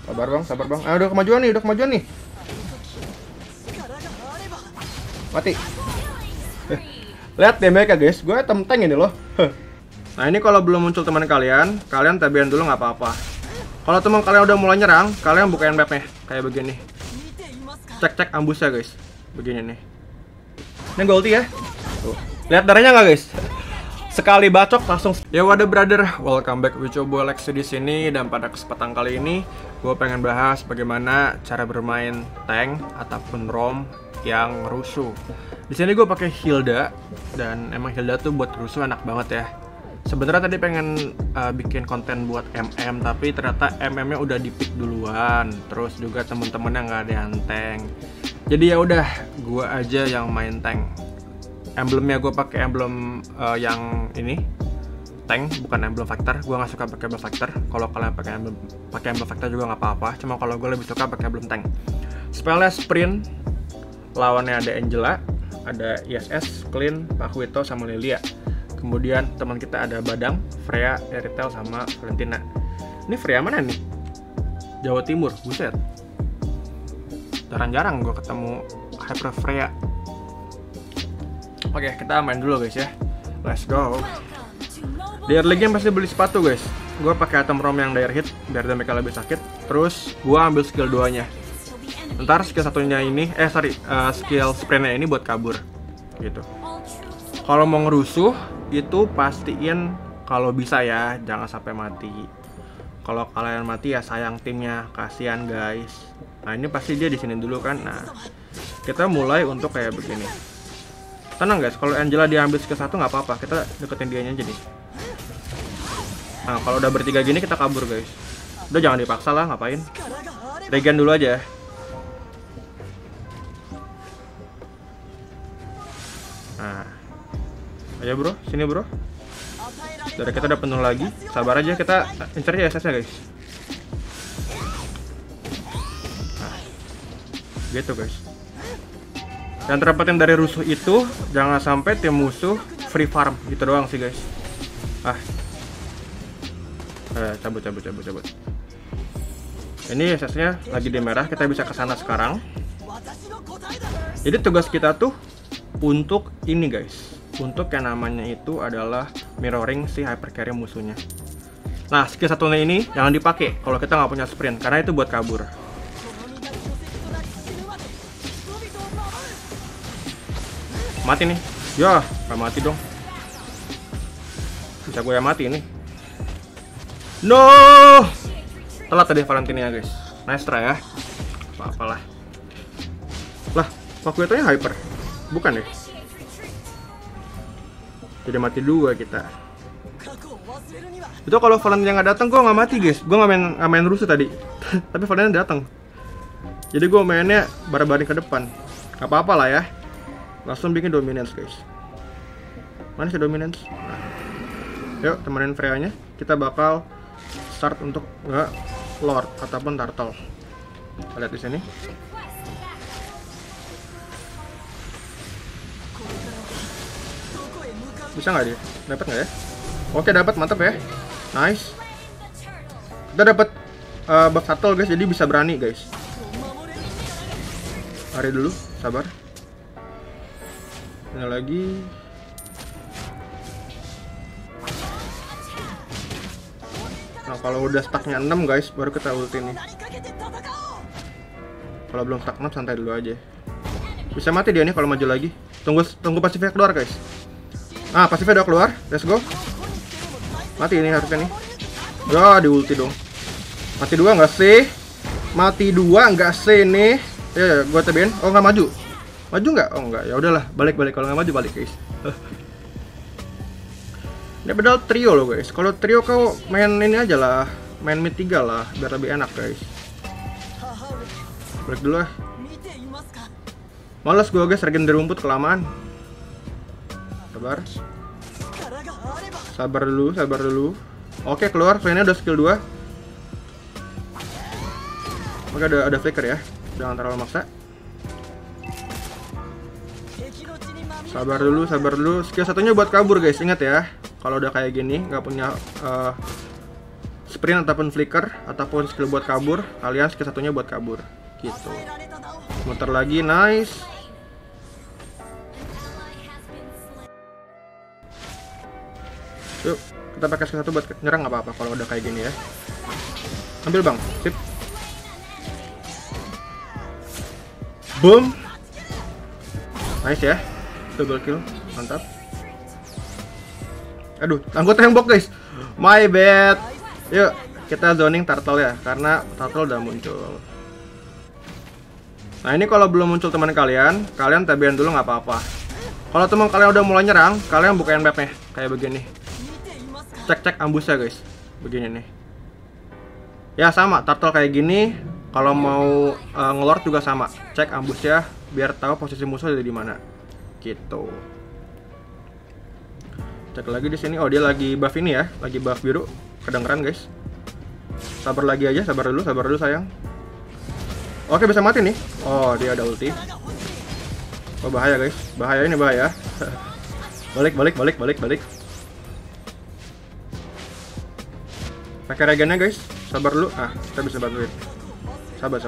Sabar bang. Ah, udah kemajuan nih. Mati. Lihat deh mereka guys, gue item tank ini loh. Nah ini kalau belum muncul teman kalian tabian dulu nggak apa-apa. Kalau teman kalian udah mulai nyerang, kalian bukain mapnya kayak begini. Cek ambusnya guys, begini nih. Ini gue ulti ya. Tuh. Lihat darahnya nggak guys? Sekali bacok langsung. Ya waduh brother, welcome back with Cobo Lexi di sini, dan pada kesempatan kali ini gue pengen bahas bagaimana cara bermain tank ataupun ROM yang rusuh. Di sini gue pakai Hilda, dan emang Hilda tuh buat rusuh enak banget ya. Sebenarnya tadi pengen bikin konten buat MM, tapi ternyata MM-nya udah di-pick duluan. Terus juga temen-temennya nggak ada yang tank. Jadi ya udah, gue aja yang main tank. Emblemnya gue pakai emblem yang ini tank, bukan emblem fighter. Gue nggak suka pakai emblem fighter. Kalau kalian pakai emblem fighter juga nggak apa-apa. Cuma kalau gue lebih suka pakai emblem tank. Spellnya sprint. Lawannya ada Angela, ada ISS, Clean, Pakuito, sama Lilia. Kemudian teman kita ada Badang, Freya, Eritel, sama Valentina. Ini Freya mana nih? Jawa Timur, buset. Jarang-jarang gue ketemu Hyper Freya. Oke, kita main dulu guys ya. Let's go. Di early game pasti beli sepatu guys. Gue pakai item ROM yang dire hit biar damage lebih sakit. Terus gue ambil skill 2-nya. Ntar skill satunya ini, skill sprintnya ini buat kabur gitu. Kalau mau ngerusuh itu pastiin kalau bisa ya jangan sampai mati. Kalau kalian mati ya sayang timnya, kasihan guys. Nah ini pasti dia di sini dulu kan. Nah kita mulai untuk kayak begini. Tenang guys, kalau Angela diambil skill 1 nggak apa-apa, kita deketin dianya aja nih. Nah kalau udah bertiga gini kita kabur guys. Udah jangan dipaksa lah, ngapain. Regen dulu aja. Nah, ayo bro, sini bro. Dari kita udah penuh lagi, sabar aja, kita incer aja SS-nya guys. Nah, gitu guys. Yang terpenting dari rusuh itu jangan sampai tim musuh free farm gitu doang sih guys. Cabut. Ini SS-nya lagi di merah, kita bisa kesana sekarang. Jadi tugas kita tuh untuk ini guys, untuk yang namanya itu adalah mirroring si hyper carry musuhnya. Nah skill satunya ini jangan dipakai kalau kita nggak punya sprint, karena itu buat kabur. Mati nih, ya nggak mati dong. Bisa gue yang mati ini. No, telat tadi Valentina guys. Nice try ya. Apalah. Lah, Pakuetonya hyper. Bukan deh. Jadi mati dua kita. Itu kalau Valentina nggak datang, gue nggak mati guys. Gue nggak main rusuh tadi. Tapi Valentina datang. Jadi gue mainnya bareng-bareng ke depan. Gak apa-apa lah ya. Langsung bikin dominance guys. Mana sih dominance? Nah. Yuk temenin Freya-nya. Kita bakal start untuk nggak Lord ataupun Turtle. Kita lihat di sini. Bisa nggak dia? Dapat nggak ya? Oke dapat, mantap ya. Nice. Kita dapat buff turtle guys, jadi bisa berani guys. Lari dulu, sabar. Ini lagi. Nah kalau udah stucknya 6 guys, baru kita ulti nih. Kalau belum stuck 6 santai dulu aja. Bisa mati dia nih kalau maju lagi. Tunggu pasifnya keluar guys. Ah, pasifnya udah keluar, let's go. Mati ini harusnya nih. Ya, di ulti dong. Mati dua nggak sih? Mati dua nggak sih nih? Ya, gua tebein. Oh, nggak maju. Maju nggak? Oh, nggak. Ya udahlah, balik. Kalau nggak maju balik, guys. Ini padahal trio loh, guys. Kalau trio kau main ini aja lah, main mid 3 lah, biar lebih enak, guys. Balik dulu ah. Males gua guys, regen dari rumput kelamaan. Sabar dulu. Oke, keluar. Flanknya udah skill 2. Oke, ada flicker ya. Jangan terlalu maksa. Sabar dulu. Skill satunya buat kabur guys. Ingat ya, kalau udah kayak gini nggak punya sprint ataupun flicker ataupun skill buat kabur, kalian skill satunya buat kabur gitu. Muter lagi, nice. Yuk, kita pakai skill satu buat nyerang, nggak apa-apa kalau udah kayak gini ya. Ambil bang, sip. Boom. Nice ya, double kill, mantap. Aduh, anggota yang block guys. My bad. Yuk, kita zoning turtle ya, karena turtle udah muncul. Nah ini kalau belum muncul teman kalian tabian dulu nggak apa-apa. Kalau teman kalian udah mulai nyerang, kalian bukain mapnya kayak begini. Cek ambush ya guys, begini nih. Ya sama, turtle kayak gini. Kalau mau ngelord juga sama, cek ambush ya, biar tahu posisi musuh ada di mana. Gitu. Cek lagi di sini. Oh dia lagi buff ini ya, lagi buff biru. Kedengeran guys. Sabar lagi aja, sabar dulu sayang. Oke bisa mati nih. Oh dia ada ulti. Oh bahaya guys, bahaya ini bahaya. balik. Pakai regennya guys, sabar dulu. Ah kita bisa bantuin. Sabar.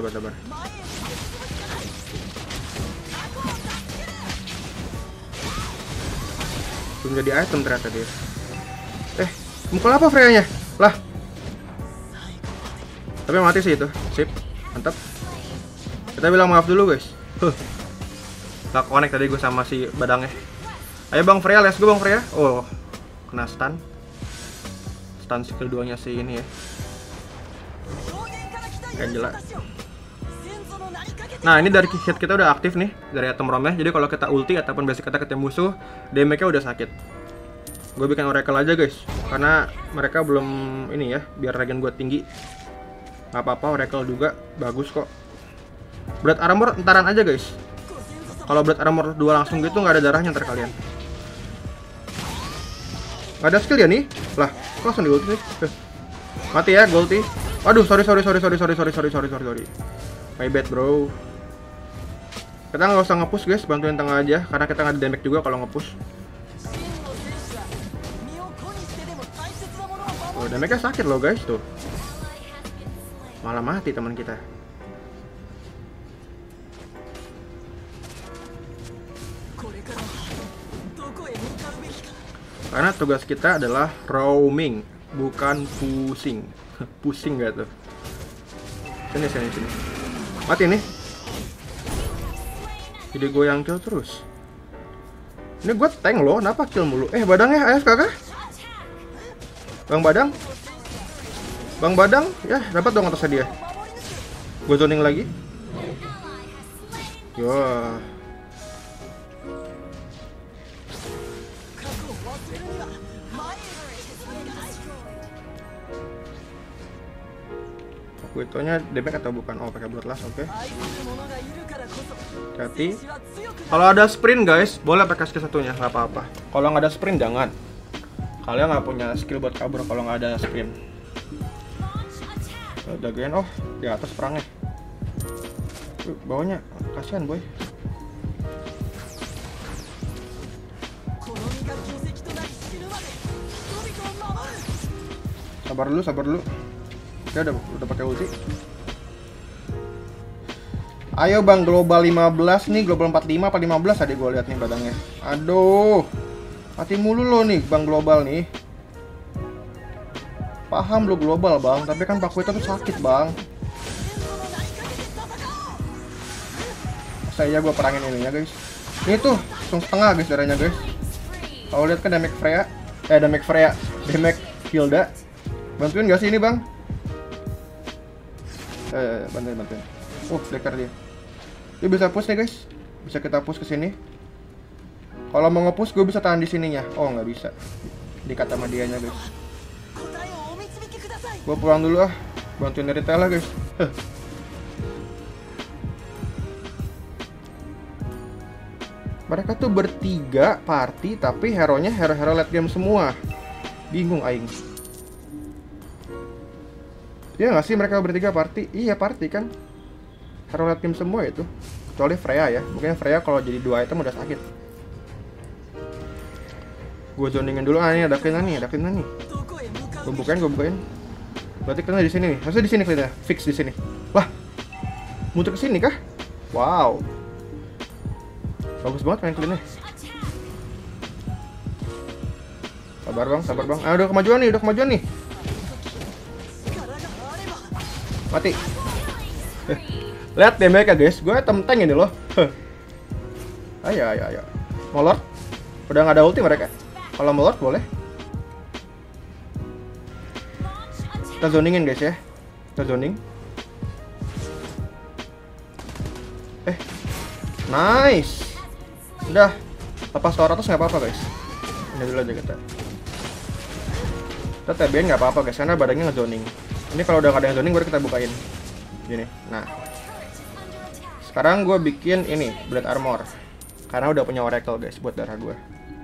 Belum jadi item ternyata dia. Mukul apa Freya-nya? Lah. Tapi mati sih itu. Sip. Mantap. Kita bilang maaf dulu guys. Gak connect tadi gue sama si badangnya. Ayo Bang Freya, let's go Bang Freya. Oh, kena stun. Stun skill 2-nya si ini ya. Angela. Nah ini dari hit kita udah aktif nih, dari item romnya. Jadi kalau kita ulti ataupun basic kita ketemu musuh, damage-nya udah sakit. Gue bikin oracle aja guys, karena mereka belum ini ya, biar regen gue tinggi. Gak apa-apa, oracle juga bagus kok. Blood armor entaran aja guys. Kalau blood armor 2 langsung gitu nggak ada darahnya ntar kalian. Gak ada skill ya nih? Lah, kok langsung di ulti nih? Mati ya, gue ulti. Aduh, sorry. My bad bro. Kita nggak usah nge-push guys, bantuin tengah aja, karena kita nggak ada damage juga kalau nge-push. Oh, damage-nya sakit loh guys tuh. Malah mati teman kita. Karena tugas kita adalah roaming, bukan pusing. Pusing gak tuh? Sini. Mati nih. Jadi gue yang kill terus. Ini gue tank loh, kenapa kill mulu? Badangnya AFK kah? Bang Badang, ya dapat dong atasnya dia. Gue zoning lagi. Wah. Aku itunya damage atau bukan? Oh pakai bloodlust, oke. Hati. Kalau ada sprint guys, boleh pakai skill satunya, nggak apa-apa. Kalau nggak ada sprint jangan. Kalian nggak punya skill buat kabur kalau nggak ada sprint. Jagain, oh di atas perangnya. Bawahnya kasihan boy. Sabar dulu. Oke, udah pakai ulti. Ayo Bang, global 15 nih, global 45 apa 15 tadi gue lihat nih badangnya. Aduh. Mati mulu lo nih Bang global nih. Paham lo global Bang, tapi kan Pak Kuita tuh sakit Bang. Saya gue perangin ininya guys. Ini tuh langsung setengah guys darahnya guys. Kalau lihat kan damage Freya, damage Hilda. Bantuin gak sih ini Bang? Bantuin. Flicker dia. Dia bisa push nih guys. Bisa kita push ke sini. Kalau mau nge-push gue bisa tahan di sininya. Oh nggak bisa. Dikat sama dianya guys. Gue pulang dulu ah. Bantuin retail lah guys. Mereka tuh bertiga party tapi hero-nya hero-hero late game semua. Bingung aing. Iya nggak sih mereka bertiga party? Iya party kan. Hero late game semua itu. Kecuali Freya ya. Mungkin Freya kalau jadi 2 item udah sakit. Gue zoningin dulu. Ini ada clean nih. Gue bukain. Berarti kena di sini nih. Harusnya di sini kayaknya. Fix di sini. Wah. Muter ke sini kah? Wow. Bagus banget main clean-nya. Sabar bang, sabar bang. Ah, udah kemajuan nih, Mati. Lihat deh mereka guys, gue tank ini loh. Ayo. Molor. Udah nggak ada ulti mereka. Kalau molor boleh. Kita zoningin guys ya. Kita zoning. Nice. Udah. Lepas tower atas nggak apa-apa guys. Ini dulu aja kita. Kita TBN nggak apa-apa guys, karena badannya ngezoning. Ini kalau udah nggak ada yang zoning baru kita bukain. Gini. Nah. Sekarang gue bikin ini, Blade Armor. Karena udah punya Oracle guys buat darah gue.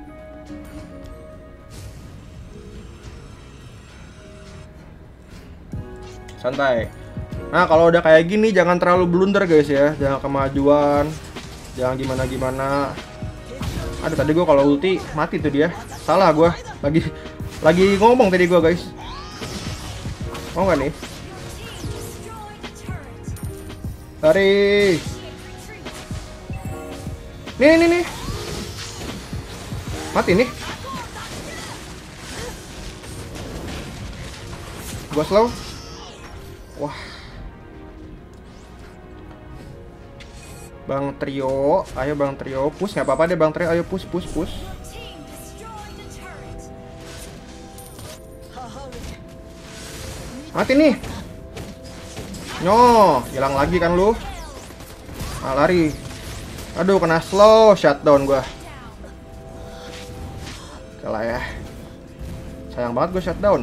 Santai. Nah kalau udah kayak gini jangan terlalu blunder guys ya. Jangan kemajuan. Jangan gimana-gimana. Aduh tadi gue kalau ulti mati tuh dia. Salah gue. Lagi ngomong tadi gue guys. Mau nggak nih? Lari. Nih. Mati nih. Gua slow. Wah. Bang Trio, ayo Bang Trio, push nggak apa-apa deh Bang Trio, ayo push. Mati nih. Nyoh, hilang lagi kan lu. Ah, lari. Aduh, kena slow shutdown gua. Kalah ya. Sayang banget gua shutdown.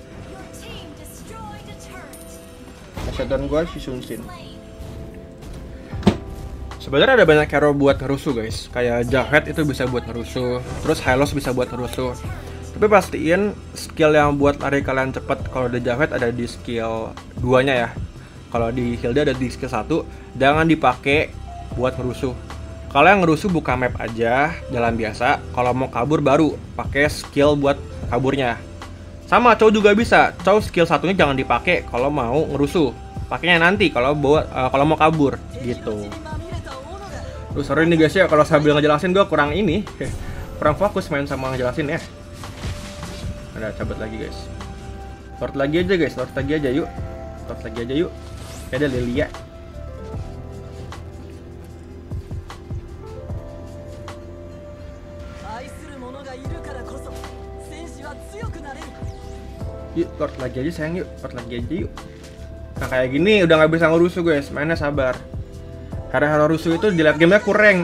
Shutdown gua si Sunsin. Sebenarnya ada banyak hero buat ngerusuh guys. Kayak Javet itu bisa buat ngerusuh. Terus Hylos bisa buat ngerusuh. Tapi pastiin skill yang buat lari kalian cepet kalau di Javet ada di skill 2-nya ya. Kalau di Hilda ada di skill 1. Jangan dipakai buat ngerusuh. Kalau yang ngerusuh buka map aja, jalan biasa. Kalau mau kabur baru pakai skill buat kaburnya. Sama cowok juga bisa. Cowok skill satunya jangan dipakai kalau mau ngerusuh. Pakainya nanti kalau mau kabur gitu. Duh, sorry nih guys ya kalau sambil ngejelasin gue kurang fokus main sama ngejelasin ya. Ada cabut lagi guys. Lord lagi aja guys, Lord lagi aja yuk. Ada Lilia. Yuk, Lord lagi aja sayang yuk, Nah kayak gini udah nggak bisa ngerusuh guys, mainnya sabar. Karena hero rusuh itu di late game-nya kurang.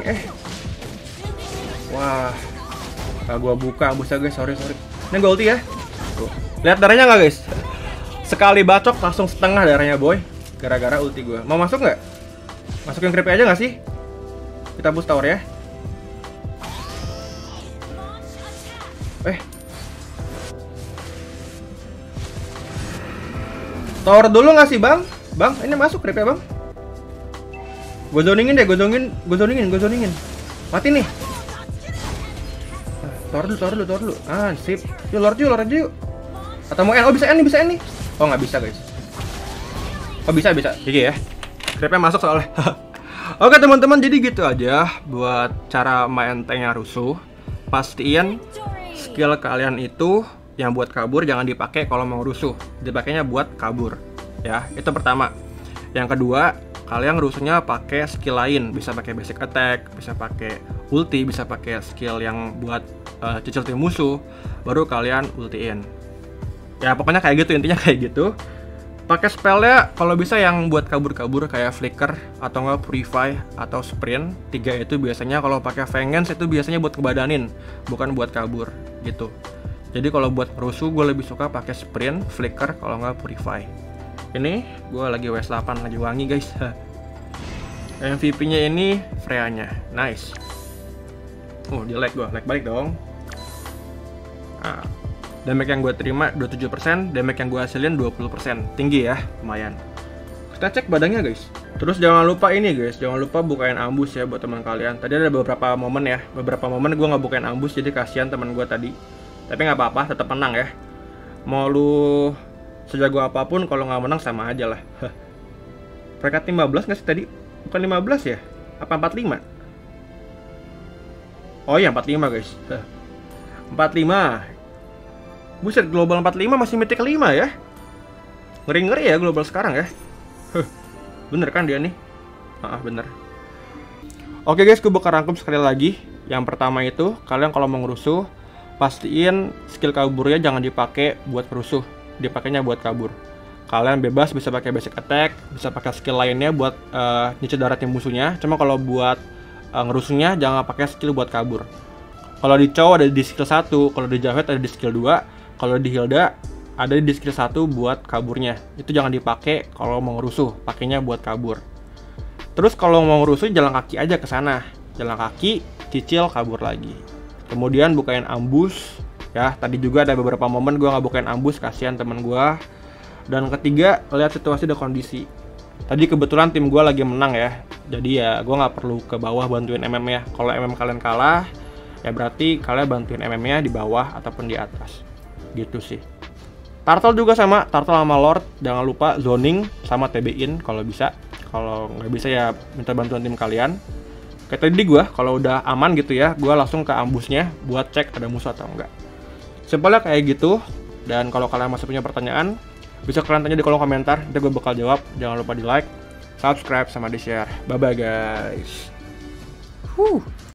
Wah, gua buka busa guys, sorry. Ini gua ulti ya. Tuh. Lihat darahnya nggak guys? Sekali bacok langsung setengah darahnya boy. Gara-gara ulti gua. Mau masuk nggak? Masukin creepy aja nggak sih? Kita boost tower ya. Tower dulu nggak sih bang? Bang, ini masuk creep ya bang? Gue zoningin deh, gue zoningin. Mati nih. Tower dulu. Ah, sip. Yuk, Lord aja yuk. Atau mau N? Oh bisa N nih. Oh nggak bisa guys. Oh bisa. Gigi ya. Creepnya masuk soalnya. Oke teman-teman, jadi gitu aja buat cara main tanknya rusuh. Pastiin skill kalian itu yang buat kabur jangan dipakai kalau mau rusuh, dipakainya buat kabur ya. Itu pertama. Yang kedua, kalian rusuhnya pakai skill lain, bisa pakai basic attack, bisa pakai ulti, bisa pakai skill yang buat cicil tim musuh, baru kalian ultiin ya. Pokoknya kayak gitu, intinya kayak gitu. Pakai spellnya kalau bisa yang buat kabur-kabur kayak flicker atau enggak purify atau sprint. 3 itu biasanya kalau pakai vengeance itu biasanya buat ngebadanin, bukan buat kabur gitu. Jadi kalau buat rusuh gue lebih suka pakai sprint, flicker, kalau nggak purify. Ini gue lagi WS8 lagi wangi guys. MVP-nya ini Freya-nya, nice. Oh dia lag balik dong. Nah, damage yang gue terima 27%, damage yang gue hasilin 20%, tinggi ya, lumayan. Kita cek badannya guys. Terus jangan lupa ini guys, jangan lupa bukain ambush ya buat teman kalian. Tadi ada beberapa momen gue nggak bukain ambush, jadi kasihan teman gue tadi. Tapi nggak apa-apa, tetap menang ya. Mau lu sejago apapun kalau nggak menang sama aja lah. Peringkat 15 nggak sih tadi? Bukan 15 ya? Apa 45? Oh iya 45 guys. 45. Buset, global 45 masih mythic 5 ya. Ngeri-ngeri ya global sekarang ya. Bener kan dia nih? Bener. Oke guys, gue bakal rangkum sekali lagi. Yang pertama itu, kalian kalau mau ngerusuh, pastiin skill kaburnya jangan dipakai buat merusuh, dipakainya buat kabur. Kalian bebas bisa pakai basic attack, bisa pakai skill lainnya buat nyicil darah tim musuhnya. Cuma kalau buat ngerusuhnya jangan pakai skill buat kabur. Kalau di Chow ada di skill 1, kalau di Javed ada di skill 2, kalau di Hilda ada di skill 1 buat kaburnya. Itu jangan dipakai kalau mau ngerusuh, pakainya buat kabur. Terus kalau mau ngerusuh jalan kaki aja ke sana. Jalan kaki, cicil, kabur lagi. Kemudian bukain ambush. Ya, tadi juga ada beberapa momen gue nggak bukain ambush, kasihan temen gue. Dan ketiga, lihat situasi dan kondisi. Tadi kebetulan tim gue lagi menang ya. Jadi ya gue nggak perlu ke bawah bantuin MM ya. Kalau MM kalian kalah, ya berarti kalian bantuin MM-nya di bawah ataupun di atas. Gitu sih. Turtle juga sama, Turtle sama Lord. Jangan lupa zoning sama TB-in kalau bisa. Kalau nggak bisa ya minta bantuan tim kalian. Kayak tadi gue, kalau udah aman gitu ya, gue langsung ke ambushnya buat cek ada musuh atau enggak. Simpelnya kayak gitu. Dan kalau kalian masih punya pertanyaan, bisa kalian tanya di kolom komentar. Nanti gue bakal jawab. Jangan lupa di like, subscribe, sama di share. Bye bye guys.